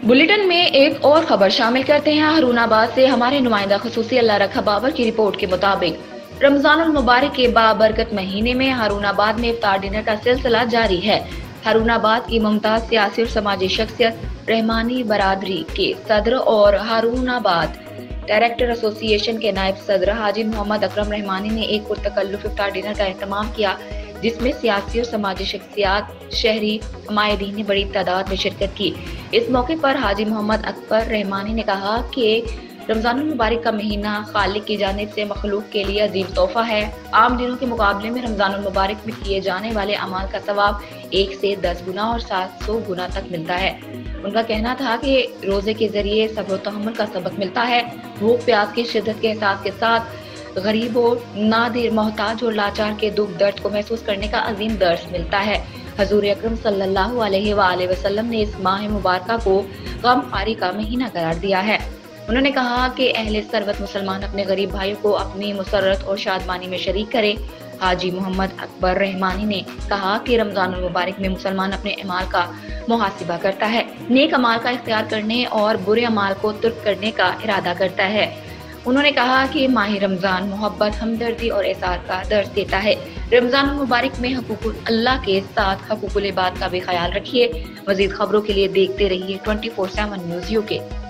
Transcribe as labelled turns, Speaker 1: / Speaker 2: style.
Speaker 1: Bulletin में एक और खबर शामिल करते हैं। हारूनाबाद से हमारे नुमाइंदा खसूसी अल्लाह रखा बाबर की रिपोर्ट के मुताबिक रमजानुल मुबारक के बाबरकत महीने में हारूनाबाद में इफ्तार डिनर का सिलसिला जारी है। हारूनाबाद की मुमताज सियासी और समाजी शख्सियत रहमानी बरादरी के सदर और हारूनाबाद डायरेक्टर एसोसिएशन के नायब सदर हाजी मोहम्मद अकरम रहमानी ने एक पुरतकल्लुफ इफ्तार डिनर का एहतमाम किया, जिसमें सियासी और समाजी शख्सियात, शहरी हमायदीन ने बड़ी तादाद में शिरकत की। इस मौके पर हाजी मोहम्मद अकबर रहमानी ने कहा कि रमजानुल मुबारक का महीना खालिक की जानिब से मखलूक के लिए अजीम तोहफा है। आम दिनों के मुकाबले में रमजानुल मुबारक में किए जाने वाले अमाल का सवाब 1 से 10 गुना और 700 गुना तक मिलता है। उनका कहना था कि रोजे के जरिए सब्र तहम्मुल का सबक मिलता है। भूख प्यास की शिद्दत के एहसास के साथ गरीबों, नादिर, मोहताज और लाचार के दुख दर्द को महसूस करने का अजीम दर्स मिलता है। हजूर अकरम सल्लल्लाहु अलैहि वसल्लम ने इस माह मुबारका को गमखारी का महीना करार दिया है। उन्होंने कहा कि अहले सरवत मुसलमान अपने गरीब भाइयों को अपनी मुसर्रत और शादमानी में शरीक करें। हाजी मोहम्मद अकबर रहमानी ने कहा कि रमजानुल मुबारक में मुसलमान अपने अमाल का मुहासिबा करता है, नेक अमाल का इख्तियार करने और बुरे अमाल को तुर्क करने का इरादा करता है। उन्होंने कहा कि माह रमजान मोहब्बत, हमदर्दी और एसार का दर्स देता है। रमजान मुबारक में हकूकुल अल्लाह के साथ हकूकुल इबाद का भी ख्याल रखिए। मजीद खबरों के लिए देखते रहिए 24/7 न्यूज़ UK।